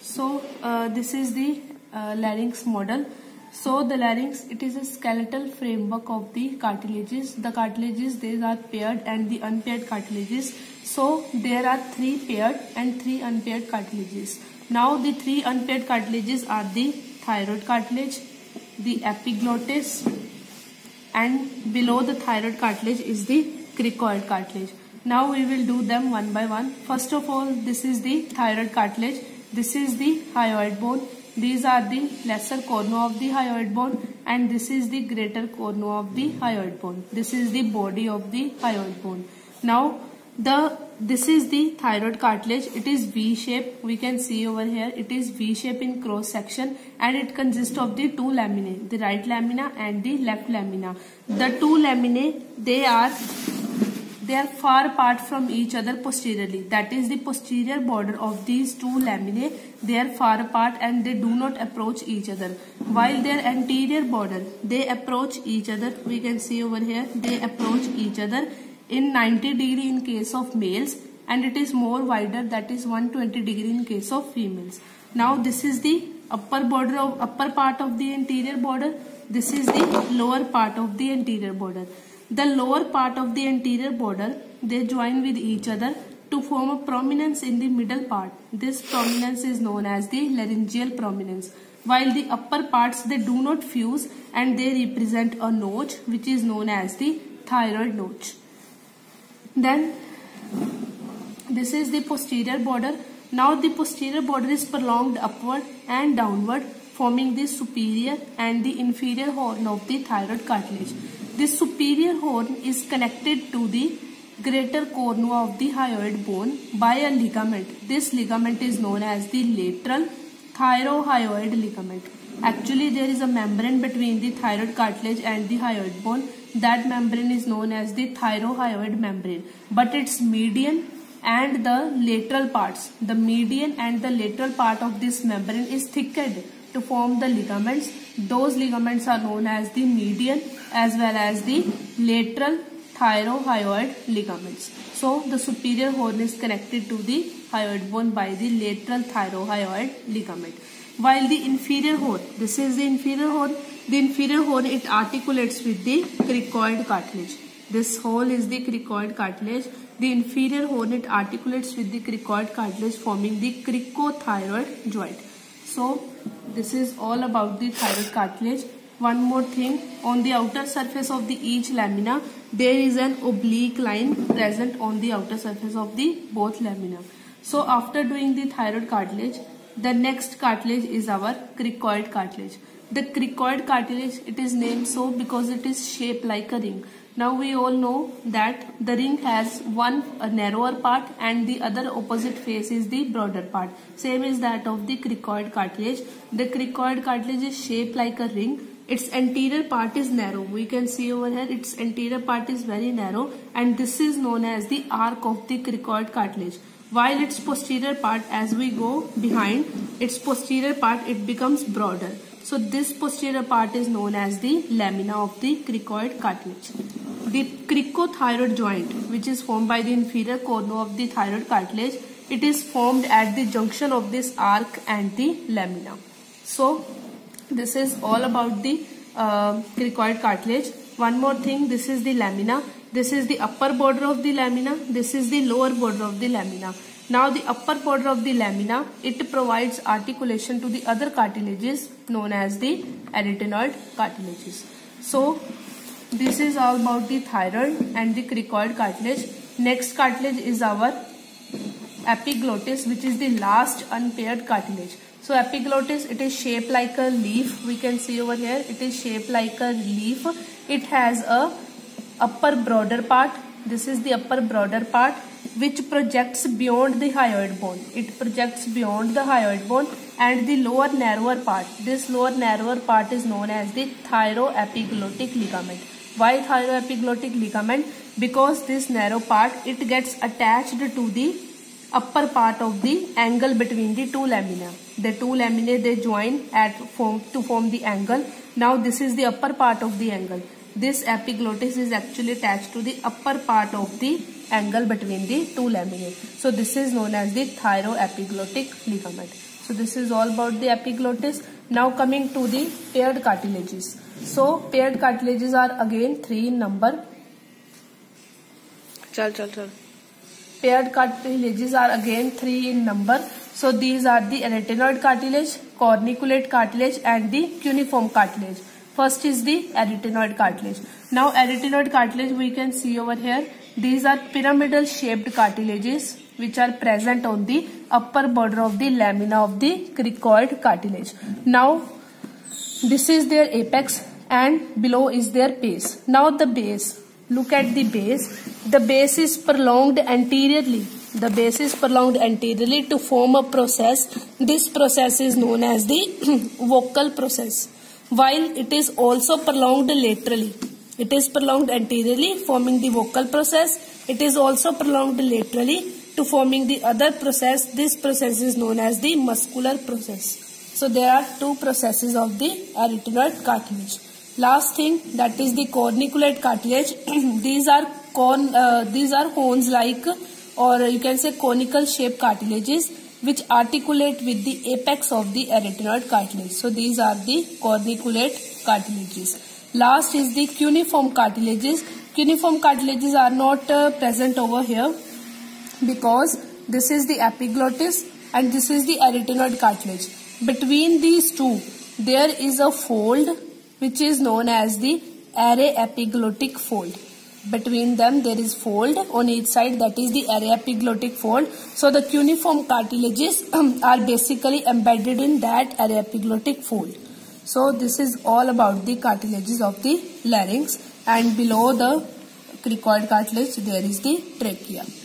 So this is the larynx model. So the larynx, it is a skeletal framework of the cartilages. The cartilages, they are paired and the unpaired cartilages. So there are 3 paired and 3 unpaired cartilages. Now the 3 unpaired cartilages are the thyroid cartilage, the epiglottis, and below the thyroid cartilage is the cricoid cartilage. Now we will do them one by one. First of all, this is the thyroid cartilage. This is the hyoid bone. These are the lesser cornu of the hyoid bone, and this is the greater cornu of the hyoid bone. This is the body of the hyoid bone. Now this is the thyroid cartilage. It is V shape. We can see over here it is V shape in cross section, and it consists of the 2 laminae, the right lamina and the left lamina. The 2 laminae, they are far apart from each other posteriorly. That is, the posterior border of these 2 laminae, they are far apart and they do not approach each other. While their anterior border, they approach each other. We can see over here, they approach each other in 90 degree in case of males, and it is more wider, that is 120 degree in case of females. Now this is the upper part of the anterior border. This is the lower part of the anterior border. The lower part of the anterior border, they join with each other to form a prominence in the middle part. This prominence is known as the laryngeal prominence. While the upper parts, they do not fuse and they represent a notch which is known as the thyroid notch. Then this is the posterior border. Now the posterior border is prolonged upward and downward, forming the superior and the inferior horn of the thyroid cartilage. This superior horn is connected to the greater cornu of the hyoid bone by a ligament. This ligament is known as the lateral thyrohyoid ligament. Actually, there is a membrane between the thyroid cartilage and the hyoid bone. That membrane is known as the thyrohyoid membrane. But its median and the lateral parts, the median and the lateral part of this membrane is thickened to form the ligaments. Those ligaments are known as the median as well as the lateral thyrohyoid ligaments. So the superior horn is connected to the hyoid bone by the lateral thyrohyoid ligament. While the inferior horn, this is the inferior horn. The inferior horn, it articulates with the cricoid cartilage. This hole is the cricoid cartilage. The inferior horn, it articulates with the cricoid cartilage, forming the cricothyroid joint. So this is all about the thyroid cartilage. One more thing, on the outer surface of the each lamina, there is an oblique line present on the outer surface of the both lamina. So after doing the thyroid cartilage, the next cartilage is our cricoid cartilage. The cricoid cartilage, it is named so because it is shaped like a ring. Now we all know that the ring has a narrower part and the other opposite face is the broader part. Same is that of the cricoid cartilage. The cricoid cartilage is shaped like a ring. Its anterior part is narrow. We can see over here its anterior part is very narrow, and this is known as the arc of the cricoid cartilage. While its posterior part, as we go behind, its posterior part, it becomes broader. So this posterior part is known as the lamina of the cricoid cartilage. The cricothyroid joint, which is formed by the inferior cornu of the thyroid cartilage, it is formed at the junction of this arc and the lamina. So this is all about the cricoid cartilage. One more thing, this is the lamina. This is the upper border of the lamina. This is the lower border of the lamina. Now the upper border of the lamina, it provides articulation to the other cartilages known as the arytenoid cartilages. So this is all about the thyroid and the cricoid cartilage. Next cartilage is our epiglottis, which is the last unpaired cartilage. So epiglottis, it is shaped like a leaf. We can see over here, it is shaped like a leaf. It has a upper broader part. This is the upper broader part which projects beyond the hyoid bone. It projects beyond the hyoid bone, and the lower narrower part. This lower narrower part is known as the thyroepiglottic ligament. Why thyroepiglottic ligament? Because this narrow part, it gets attached to the upper part of the angle between the 2 lamina. The 2 laminae, they join to form the angle. Now this is the upper part of the angle. This epiglottis is actually attached to the upper part of the angle between the two laminae. So this is known as the thyroepiglottic ligament. So this is all about the epiglottis. Now coming to the paired cartilages. So paired cartilages are again 3 in number. Paired cartilages are again 3 in number. So these are the arytenoid cartilage, corniculate cartilage and the cuneiform cartilage. First is the arytenoid cartilage. Now arytenoid cartilage we can see over here. These are pyramidal shaped cartilages which are present on the upper border of the lamina of the cricoid cartilage. Now this is their apex and below is their base. Now the base. Look at the base. The base is prolonged anteriorly. The base is prolonged anteriorly to form a process. This process is known as the vocal process. While it is also prolonged laterally. It is prolonged anteriorly forming the vocal process. It is also prolonged laterally to forming the other process. This process is known as the muscular process. So there are 2 processes of the arytenoid cartilage. Last thing, that is the corniculate cartilage. These are cones like, or you can say conical shaped cartilages which articulate with the apex of the arytenoid cartilage. So these are the corniculate cartilages. Last is the cuneiform cartilages. Cuneiform cartilages are not present over here because this is the epiglottis and this is the arytenoid cartilage. Between these two there is a fold which is known as the aryepiglottic fold. Between them there is fold on each side, that is the aryepiglottic fold. So the cuneiform cartilages are basically embedded in that aryepiglottic fold. So this is all about the cartilages of the larynx, and below the cricoid cartilage there is the trachea.